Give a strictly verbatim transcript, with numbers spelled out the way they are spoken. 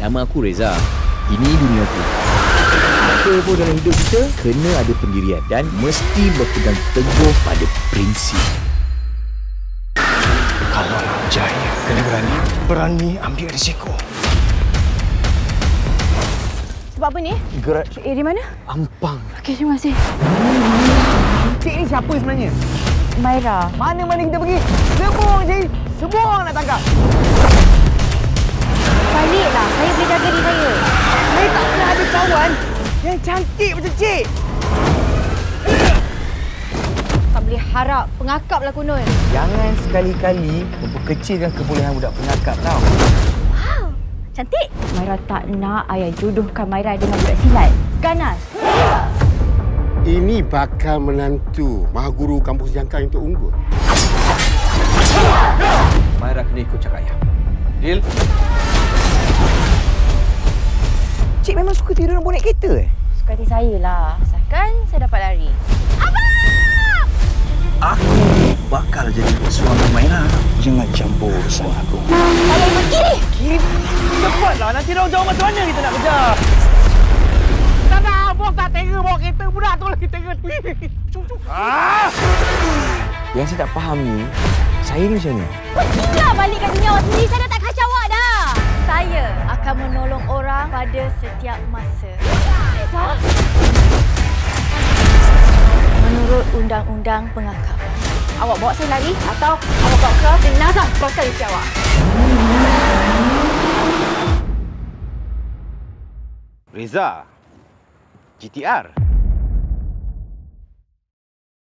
Nama aku Reza. Ini duniaku. Apa pun dalam hidup kita kena ada pendirian dan mesti berpegang teguh pada prinsip. Kalau nak berjaya, kena berani. Berani ambil risiko. Sebab apa ni? Gerak Cik A di mana? Ampang. Okey, terima kasih. Cik ni siapa sebenarnya? Maira. Mana-mana kita pergi, semua orang cari. Semua orang nak tangkap. Baliklah, saya boleh jaga diri saya. Saya tak pernah ada kawan yang cantik macam Cik. Tak boleh harap pengakaplah konon. Jangan sekali-kali memperkecilkan kebolehan budak pengakap tau. Wow, cantik. Maira tak nak ayah jodohkan Maira dengan budak silat. Ganas. Ini bakal menantu Mahaguru Kampus Jangkang untuk unggul. Maira kena ikut cakap ayah. Deal? Cik memang suka tidur dalam bonek kereta eh? Suka hati saya lah. Asalkan saya dapat lari. Abang! Aku bakal jadi suami Maira. Jangan campur urusan aku. Saya ikut kiri. Kiri? Cepatlah, nanti dah jauh macam mana kita nak kejar? Tak nak, abang tak tega bawa kereta budak tu lagi tega. Ah! Yang saya tak faham ni, saya ni macam mana? Pergilah balikkan dunia awak sendiri. Saya dah tak kacau awak dah. Saya akan menolong orang pada setiap masa. Menurut undang-undang pengakapan. Awak bawa saya lari atau awak bawa ke jenazah bakal isteri awak. Reza, G T R.